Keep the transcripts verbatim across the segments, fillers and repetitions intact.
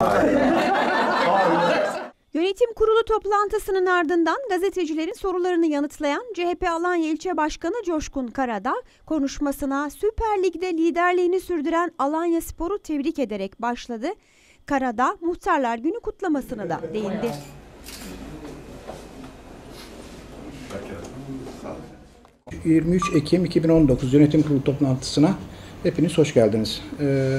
Yönetim kurulu toplantısının ardından gazetecilerin sorularını yanıtlayan C H P Alanya İlçe Başkanı Coşkun Karadağ konuşmasına Süper Lig'de liderliğini sürdüren Alanyaspor'u tebrik ederek başladı. Karadağ Muhtarlar Günü kutlamasına da değindi. yirmi üç Ekim iki bin on dokuz Yönetim Kurulu toplantısına hepiniz hoş geldiniz. Ee,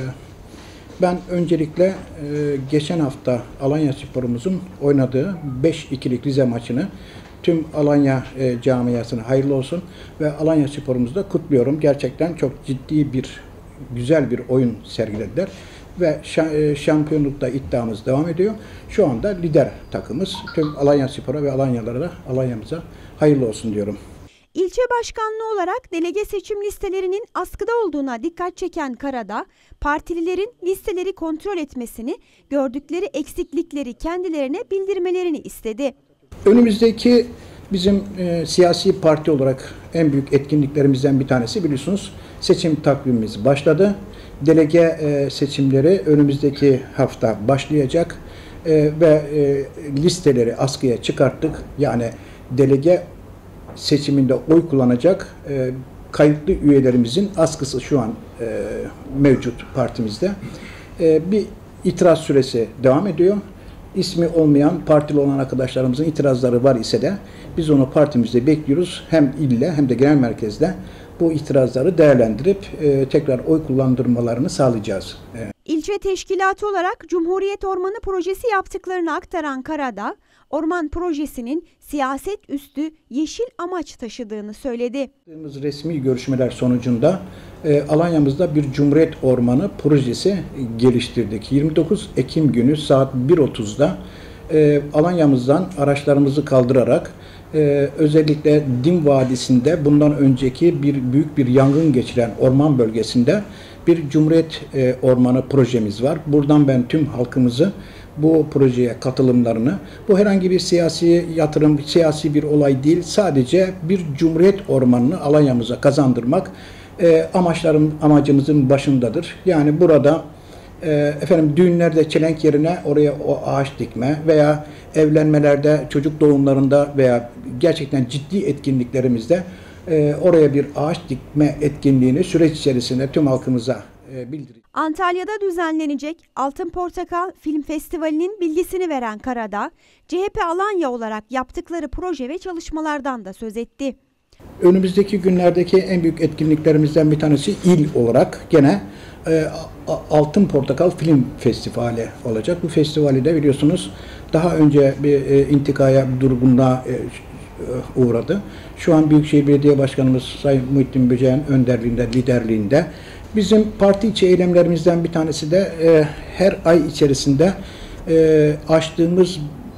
ben öncelikle e, geçen hafta Alanyaspor'umuzun oynadığı beş ikilik Rize maçını tüm Alanya e, camiasına hayırlı olsun ve Alanyaspor'umuzu da kutluyorum. Gerçekten çok ciddi bir, güzel bir oyun sergilediler ve şampiyonlukta iddiamız devam ediyor. Şu anda lider takımız. Tüm Alanyaspor'a ve Alanyalara da Alanya'mıza hayırlı olsun diyorum. İlçe başkanlığı olarak delege seçim listelerinin askıda olduğuna dikkat çeken Karadağ, partililerin listeleri kontrol etmesini, gördükleri eksiklikleri kendilerine bildirmelerini istedi. Önümüzdeki bizim e, siyasi parti olarak en büyük etkinliklerimizden bir tanesi biliyorsunuz seçim takvimimiz başladı. Delege e, seçimleri önümüzdeki hafta başlayacak e, ve e, listeleri askıya çıkarttık. Yani delege seçiminde oy kullanacak e, kayıtlı üyelerimizin askısı şu an e, mevcut partimizde. E, bir itiraz süresi devam ediyor. İsmi olmayan, partili olan arkadaşlarımızın itirazları var ise de biz onu partimizde bekliyoruz. Hem ille hem de genel merkezde bu itirazları değerlendirip e, tekrar oy kullandırmalarını sağlayacağız. E, İlçe teşkilatı olarak Cumhuriyet Ormanı projesi yaptıklarını aktaran Karadağ, orman projesinin siyaset üstü yeşil amaç taşıdığını söyledi. Resmi görüşmeler sonucunda e, Alanya'mızda bir Cumhuriyet Ormanı projesi geliştirdik. yirmi dokuz Ekim günü saat bir otuzda e, Alanya'mızdan araçlarımızı kaldırarak e, özellikle Dim Vadisi'nde bundan önceki bir büyük bir yangın geçiren orman bölgesinde bir Cumhuriyet e, Ormanı projemiz var. Buradan ben tüm halkımızı bu projeye katılımlarını, bu herhangi bir siyasi yatırım, siyasi bir olay değil, sadece bir Cumhuriyet Ormanı'nı Alanya'mıza kazandırmak e, amaçlarım, amacımızın başındadır. Yani burada e, efendim düğünlerde çelenk yerine oraya o ağaç dikme veya evlenmelerde, çocuk doğumlarında veya gerçekten ciddi etkinliklerimizde e, oraya bir ağaç dikme etkinliğini süreç içerisinde tüm halkımıza e, bildireceğiz. Antalya'da düzenlenecek Altın Portakal Film Festivali'nin bilgisini veren Karadağ, C H P Alanya olarak yaptıkları proje ve çalışmalardan da söz etti. Önümüzdeki günlerdeki en büyük etkinliklerimizden bir tanesi il olarak gene e, Altın Portakal Film Festivali olacak. Bu festivali de biliyorsunuz daha önce bir e, intikaya, bir durgunluğa e, uğradı. Şu an Büyükşehir Belediye Başkanımız Sayın Muhittin Böceğin önderliğinde, liderliğinde bizim parti içi eylemlerimizden bir tanesi de e, her ay içerisinde e, açtığımız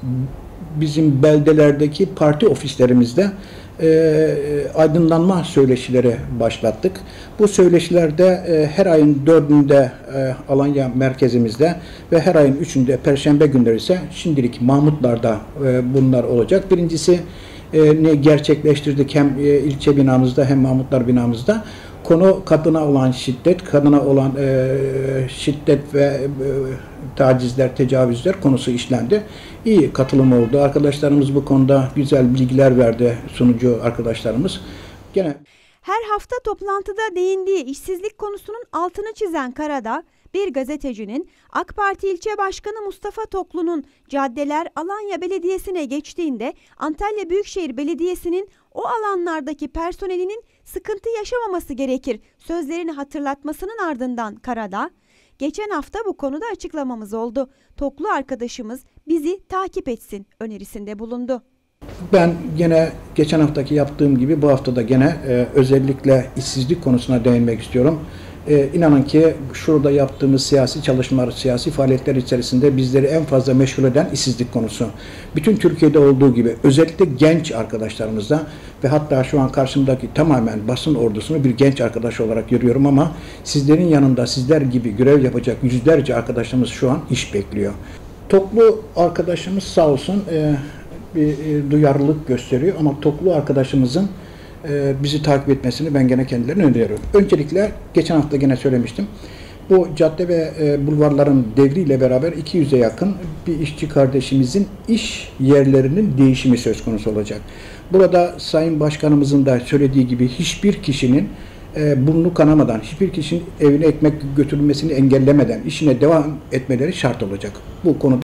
bizim beldelerdeki parti ofislerimizde e, aydınlanma söyleşileri başlattık. Bu söyleşilerde e, her ayın dördünde e, Alanya merkezimizde ve her ayın üçünde Perşembe günleri ise şimdilik Mahmutlar'da e, bunlar olacak. Birincisi e, ne gerçekleştirdik hem e, ilçe binamızda hem Mahmutlar binamızda. Konu kadına olan şiddet, kadına olan e, şiddet ve e, tacizler, tecavüzler konusu işlendi. İyi katılım oldu. Arkadaşlarımız bu konuda güzel bilgiler verdi, sunucu arkadaşlarımız. Gene her hafta toplantıda değindiği işsizlik konusunun altını çizen Karadağ, bir gazetecinin AK Parti İlçe Başkanı Mustafa Toklu'nun caddeler Alanya Belediyesi'ne geçtiğinde Antalya Büyükşehir Belediyesi'nin o alanlardaki personelinin sıkıntı yaşamaması gerekir sözlerini hatırlatmasının ardından Karadağ, geçen hafta bu konuda açıklamamız oldu. Toklu arkadaşımız bizi takip etsin önerisinde bulundu. Ben gene geçen haftaki yaptığım gibi bu haftada gene e, özellikle işsizlik konusuna değinmek istiyorum. E, inanın ki şurada yaptığımız siyasi çalışmalar, siyasi faaliyetler içerisinde bizleri en fazla meşgul eden işsizlik konusu. Bütün Türkiye'de olduğu gibi özellikle genç arkadaşlarımızda ve hatta şu an karşımdaki tamamen basın ordusunu bir genç arkadaş olarak görüyorum ama sizlerin yanında sizler gibi görev yapacak yüzlerce arkadaşımız şu an iş bekliyor. Toklu arkadaşımız sağ olsun e, bir e, duyarlılık gösteriyor ama Toklu arkadaşımızın e, bizi takip etmesini ben gene kendilerine öneriyorum. Öncelikle geçen hafta gene söylemiştim. Bu cadde ve e, bulvarların devriyle beraber iki yüze yakın bir işçi kardeşimizin iş yerlerinin değişimi söz konusu olacak. Burada Sayın Başkanımızın da söylediği gibi hiçbir kişinin e, burnu kanamadan, hiçbir kişinin evine ekmek götürülmesini engellemeden işine devam etmeleri şart olacak. Bu konuda